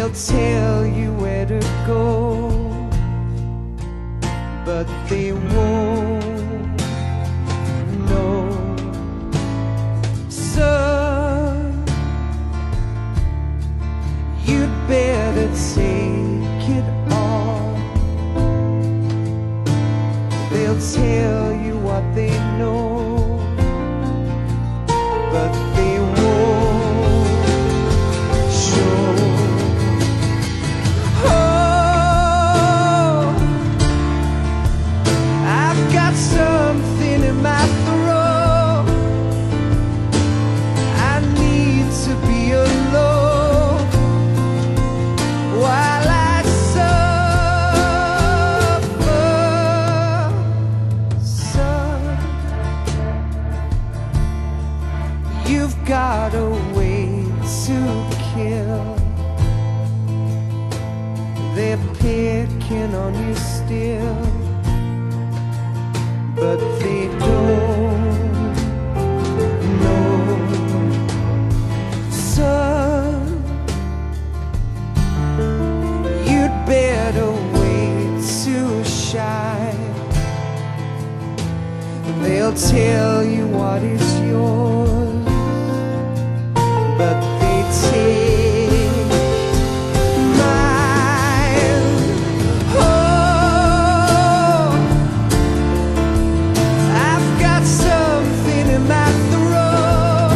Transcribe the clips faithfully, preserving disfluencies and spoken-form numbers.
They'll tell you where to go, but they won't know. Son, you'd better take it all. They'll tell you what they know, but they won't show. Oh, I've got something in my throat. I need to be alone while I suffer. Son, you've got a way to kill. They're picking on you still, but they don't know. Son, you'd better wait to shine. They'll tell you what is yours, but they take mine. Oh, I've got something in my throat.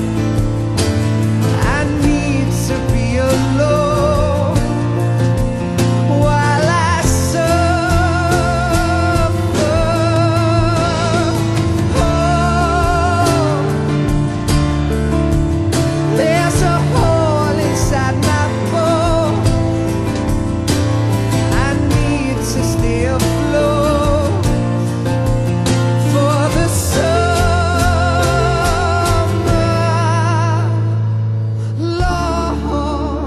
I need to be alone while I suffer. Oh, there's a hole inside my boat. I need to stay afloat for the summer. Lord,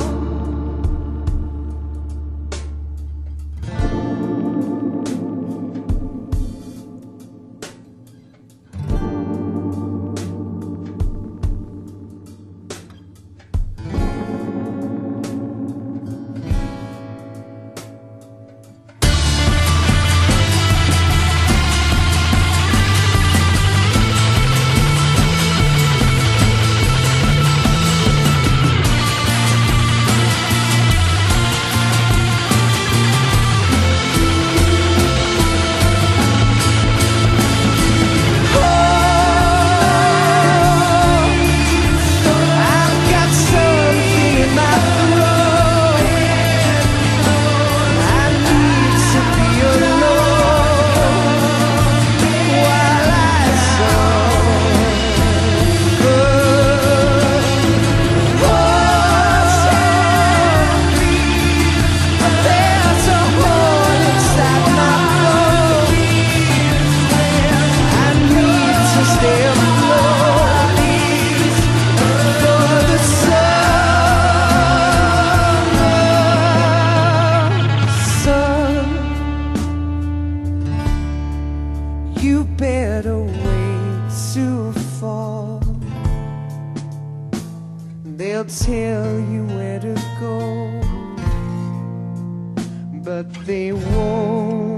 I've got something in my throat. I need to be alone while I suffer. Oh, there's a hole inside my boat. I need to stay afloat for the summer. Son, you better wait to fall. They'll tell you where to go, but they won't